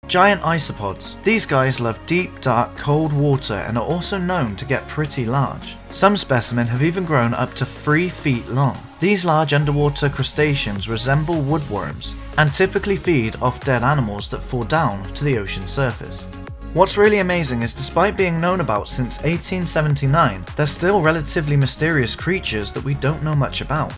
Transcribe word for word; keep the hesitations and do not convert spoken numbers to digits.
Giant isopods. These guys love deep, dark, cold water and are also known to get pretty large. Some specimens have even grown up to three feet long. These large underwater crustaceans resemble woodworms and typically feed off dead animals that fall down to the ocean surface. What's really amazing is despite being known about since eighteen seventy-nine, they're still relatively mysterious creatures that we don't know much about.